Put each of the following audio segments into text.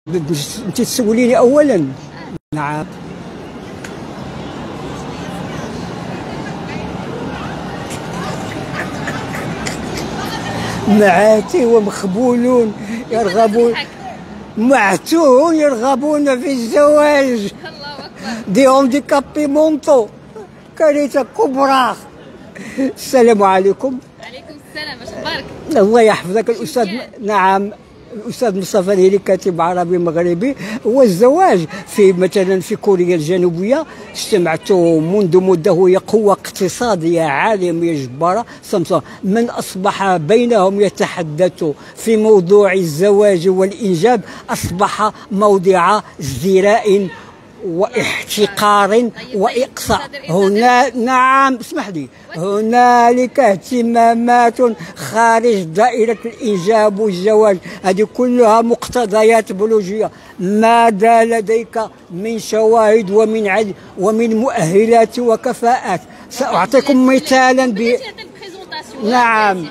انت تسوليني اولا. نعم. معاتي ومخبولون يرغبون معتون يرغبون في الزواج. الله اكبر. دي هونديكابي مونطو كارثه كبرى. السلام عليكم. وعليكم السلام، اش اخبارك؟ الله يحفظك الاستاذ. نعم، الأستاذ مصطفى الهيلي كاتب عربي مغربي. هو الزواج في مثلا في كوريا الجنوبية اجتمعت منذ مدة، وهي قوة اقتصادية عالمية جبارة. سامسونج من أصبح بينهم يتحدث في موضوع الزواج والإنجاب أصبح موضع ازدراء واحتقار واقصاء. هنا نعم اسمح لي، هنالك اهتمامات خارج دائره الانجاب والزواج، هذه كلها مقتضيات بيولوجيه. ماذا لديك من شواهد ومن مؤهلات وكفاءات؟ ساعطيكم مثالا نعم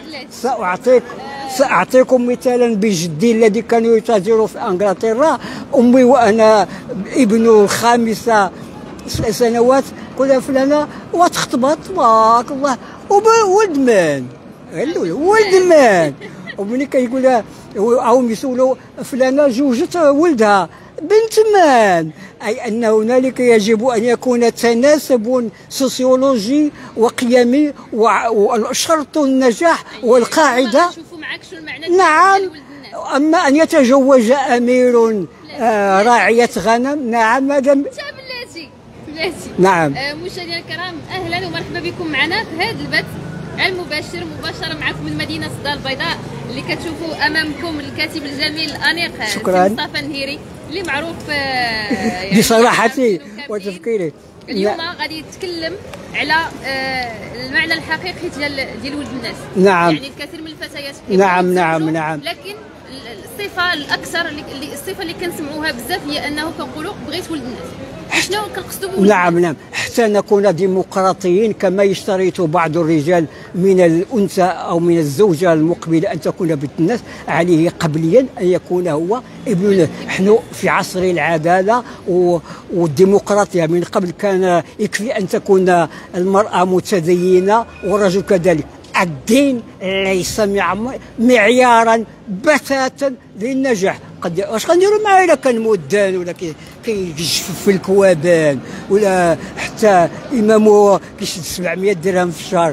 سأعطيكم مثالا بجدي الذي كان يتاجر في انجلترا. امي وانا ابن الخامسه سنوات قلنا فلانه وتخطبت تبارك الله ولد من؟ ولد من؟ ومني كيقول لها او يسولوا فلانه جوجت ولدها بنت من؟ أي أن هنالك يجب أن يكون تناسب سوسيولوجي وقيمي، وشرط النجاح والقاعدة. نعم. أما أن يتزوج أمير راعية غنم، نعم هذا بلاتي. نعم. مشاهدينا الكرام، أهلا ومرحبا بكم معنا في هذا البث المباشر مباشرة معكم من مدينة الدار البيضاء اللي كتشوفوا أمامكم الكاتب الجميل الأنيق مصطفى الهيري اللي معروف يعني بصراحتي وتفكيري. اليوم غادي يتكلم على المعنى الحقيقي ديال ولد الناس. نعم. يعني الكثير من الفتيات نعم لكن الصفه الاكثر الصفه اللي كنسمعوها بزاف هي انه كنقولوا بغيت ولد الناس. شنو كنقصدوا بولد؟ نعم حتى نكون ديمقراطيين كما يشترط بعض الرجال من الانثى او من الزوجه المقبله ان تكون بنت الناس، عليه قبليا ان يكون هو ابن الناس. نحن في عصر العداله والديمقراطيه. من قبل كان يكفي ان تكون المراه متدينه والرجل كذلك. الدين ليس معيارا بتاتا للنجاح. واش غنديروا معاه الا كان مدان ولا كيجفف في الكوابان ولا حتى امامه كيشد 700 درهم في الشهر؟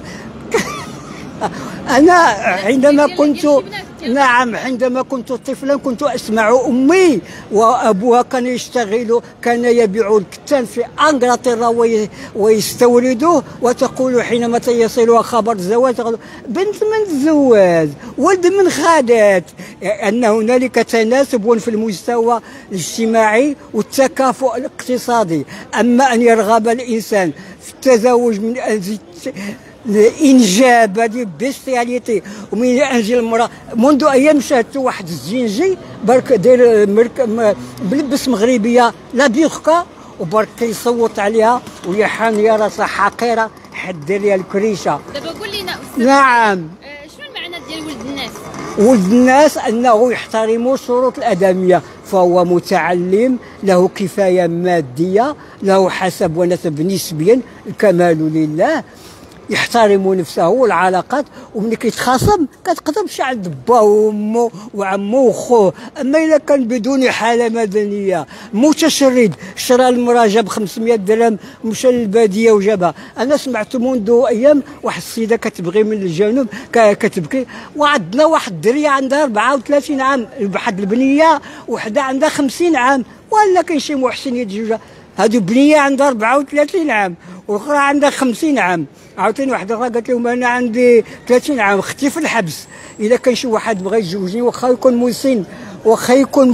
انا عندما كنت طفلا كنت اسمع امي وابوها كان يشتغل، كان يبيع الكتان في انجلترا ويستوردوه، وتقول حينما يصلها خبر الزواج تقول بنت من تزوج، ولد من خالات. ان هنالك تناسب في المستوى الاجتماعي والتكافؤ الاقتصادي. اما ان يرغب الانسان في التزوج من اجل الانجاب، هذه بيستياليتي، ومن اجل المراه. منذ ايام شاهدت واحد الزنجي برك داير بلبس مغربيه لا بيوخكا وبرك كيصوت عليها وهي حاميه راسها حقيره، حدير ليها الكريشه. دابا قول لنا نعم شنو المعنى ديال ولد الناس؟ ولد الناس انه يحترم الشروط الادميه، فهو متعلم، له كفايه ماديه، له حسب ونسب نسبيا، الكمال لله، يحترم نفسه والعلاقات. وملي كيتخاصم كتقدمش عند باه وامه وعمه وخوه. اما اذا كان بدون حاله مدنيه متشرد، شرى المراه جاب 500 درهم مشى للباديه وجابها. انا سمعت منذ ايام واحد السيده كتبغي من الجنوب كتبكي، وعندنا واحد الدريه عندها 34 عام، واحد البنيه وحده عندها 50 عام، ولا كاين شي محسن يتزوجها. هذه بنيه عندها 34 عام والاخرى عندها 50 عام. عاوتاني واحده اخرى قالت لهم انا عندي 30 عام، اختي في الحبس. اذا كان شي واحد بغى يتزوجني واخا يكون مسن واخا يكون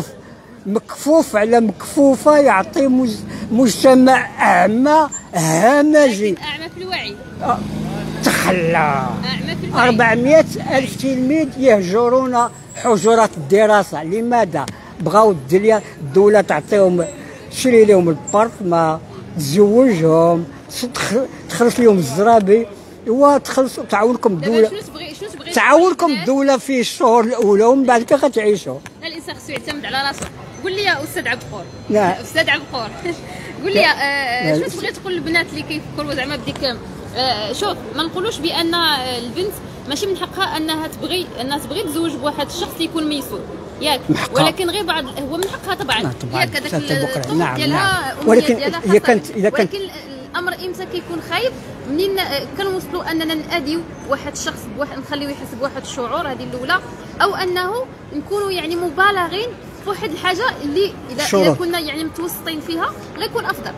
مكفوف على مكفوفه، يعطي مجتمع اعمى همجي. اعمى في الوعي. تخلى. اعمى في الوعي. 400 الف تلميذ يهجرون حجرات الدراسه. لماذا؟ بغاو الدوله تعطيهم، تشري لهم البارت، تزوجهم، تخلص لهم الزرابي، وتخلصوا تعاونكم الدوله. شنو تبغي تعاونكم الدوله في الشهور الاولى ومن بعد كي غتعيشوا. الانسان خصو يعتمد على راسه. قول لي يا استاذ عبقور. نعم استاذ عبقور قول لي شنو تبغي تقول للبنات اللي كيفكروا زعما بديك شوف ما نقولوش بان البنت ماشي من حقها انها تبغي تزوج بواحد الشخص اللي يكون ميسور ياك، ولكن غير بعض هو من حقها طبعا ياك هذاك الطموح ديالها ولكن اذا كانت ولكن الامر امتى كيكون خايب منين كنوصلوا اننا ناديو واحد الشخص نخليوه يحس بواحد الشعور، هذه الاولى، او انه نكونوا يعني مبالغين في واحد الحاجه اللي اذا كنا يعني متوسطين فيها غيكون افضل.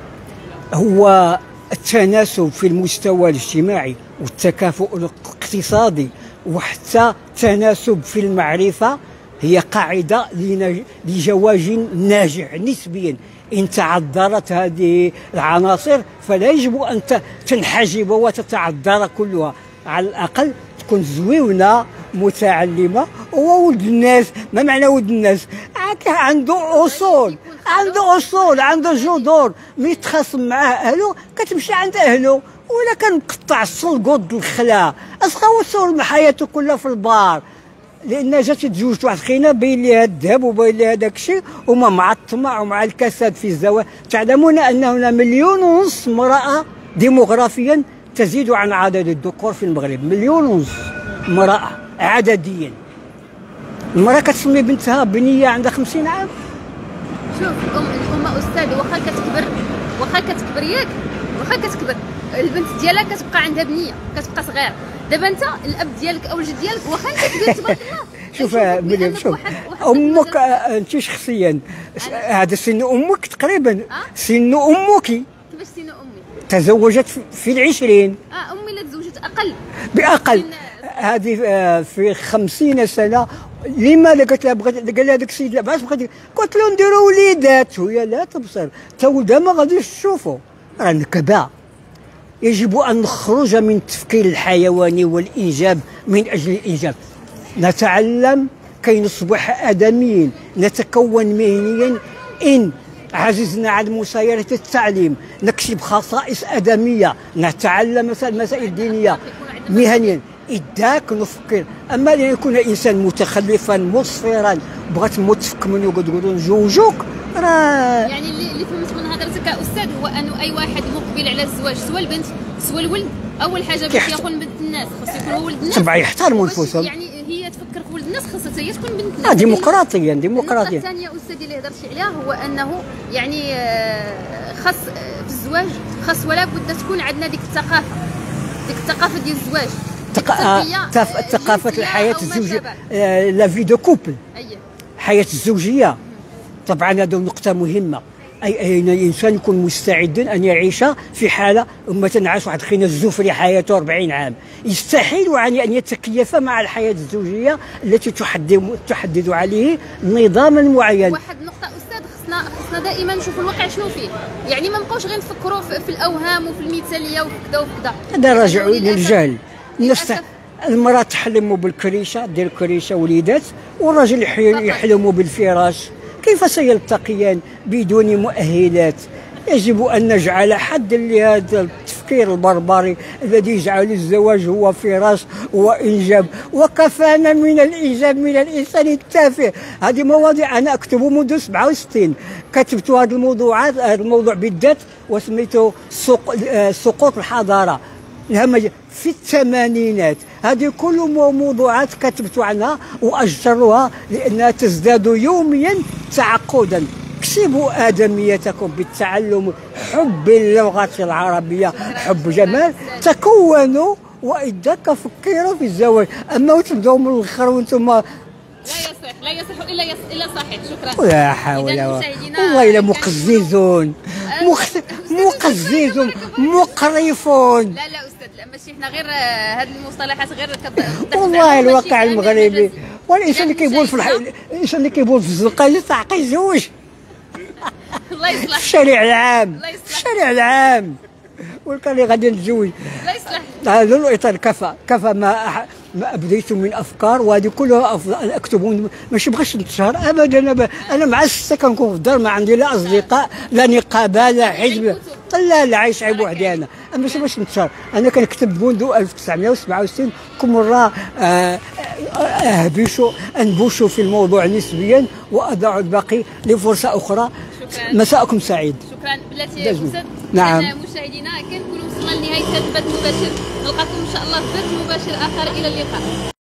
هو التناسب في المستوى الاجتماعي والتكافؤ الاقتصادي وحتى التناسب في المعرفة هي قاعدة لزواج ناجح نسبيا. إن تعذرت هذه العناصر فلا يجب أن تنحجب وتتعذر كلها، على الأقل تكون زويونة متعلمة وولد الناس. ما معنى ولد الناس؟ عنده أصول، عنده جذور، ملي يتخاصم معاه أهله كتمشي عند أهله، ولا كنقطع الصلقود الخلا أصغى وصول حياته كلها في البار، لان جات تزوجت واحد خينا باين لها الذهب وباين لها داك الشيء، وما مع الطمع ومع الكساد في الزواج. تعلمون ان هنا 1.5 مليون امراه ديموغرافيا تزيد عن عدد الذكور في المغرب. 1.5 مليون امراه عدديا. المراه كتسمي بنتها بنيه عندها 50 عام. شوف الام استاذ واخا كتكبر ياك، واخا كتكبر البنت ديالها كتبقى عندها بنيه، كتبقى صغيره. دابا انت الاب ديالك او الجد ديالك واخا انت كبير تبارك الله. شوف مريم، شوف امك انت شخصيا هذا سن امك تقريبا، سن امك. كيفاش سن امي؟ تزوجت في العشرين. امي لا تزوجت اقل باقل. هذه في 50 سنه. لما قالت لها بغيت، قال لها داك السيد لاباس بغيت، قلت له نديروا وليدات، وهي لا تبصر، تا ولدها ما غاديش تشوفوا. راه نكبه. يجب أن نخرج من التفكير الحيواني والإنجاب من أجل الإنجاب. نتعلم كي نصبح آدميين، نتكون مهنيا. إن عجزنا عن مسايرة التعليم نكسب خصائص آدمية، نتعلم مثلا مسائل دينية مهنيا، إذاك نفكر. أما أن يكون إنسان متخلفا مصفرا بغات تفك منه يقولوا نزوجوك، راه يعني اللي فهمت من هضرتك استاذ هو انه اي واحد مقبل على الزواج سواء البنت سواء الولد، اول حاجه باش يكون بنت الناس خاص يكون هو ولد الناس. طبعا يحترموا نفوسهم. يعني هي تفكر في ولد الناس خاصها هي تكون بنت الناس. ديمقراطيا. النقطه الثانيه استاذي اللي هضرتي عليها هو انه يعني خاص في الزواج خاص ولا بد تكون عندنا ديك الثقافه ديال الزواج، ثقافه الحياه الزوجيه، لا في دو كوبل، حياه الزوجيه. طبعا هذه نقطة مهمة. أي الإنسان يكون مستعدا أن يعيش في حالة مثلا عاش واحد خينا الزفري حياته 40 عام، يستحيل أن يتكيف مع الحياة الزوجية التي تحدد عليه نظاما معين. واحد النقطة أستاذ، خصنا دائما نشوفوا الواقع شنو فيه، يعني ما نبقاوش غير نفكروا في الأوهام وفي المثالية وفي كذا وفي كذا. هذا راجع للجهل. المرأة تحلم بالكريشة، دير كريشة وليدات، والرجل يحلم بالفراش. كيف سيلتقيان بدون مؤهلات؟ يجب أن نجعل حد لهذا التفكير البربري الذي يجعل الزواج هو فراش وإنجاب، وكفانا من الإنجاب من الإنسان التافه. هذه مواضيع أنا أكتب منذ 67، كتبت هذا الموضوع بالذات وسميته سقوط الحضارة في الثمانينات. هذه كل موضوعات كتبت عنها وأجرها لأنها تزداد يوميا تعقدا. اكسبوا آدميتكم بالتعلم، حب اللغة العربية، حب جمال، تكونوا وإذاك فكروا في الزواج. أما وتبداو من الآخر وانتم لا يصح إلا صحيح. شكرا. لا حول والله إلا مقززون مقرفون. لا أستاذ، لا ماشي حنا غير هذه المصطلحات غير والله الواقع المغربي. والإنسان اللي كيبول الإنسان اللي كيبول في الزنقة تعقي يتزوج. الله يصلح. في الشارع العام، في الشارع العام، والكان اللي غادي نتزوج. الله يصلح. هذا الإطار كفى ما أبديت من أفكار، وهذه كلها أفضل أكتبهم. ماشي بغاش نتشهر أبدا. أنا مع الستة كنكون في الدار، ما عندي لا أصدقاء لا نقابة لا حزب، لا عايش عيب وحدي أنا. ماشي باش نتشهر. أنا كنكتب منذ 1967 كل مرة انبش في الموضوع نسبيا واضع الباقي لفرصه اخرى. شكرا. مساءكم سعيد. شكرا بلاتي أسد. نعم. مشاهدينا كنكونوا وصلنا لنهايه هذا البث المباشر، نلقاكم ان شاء الله في بث مباشر اخر، الى اللقاء.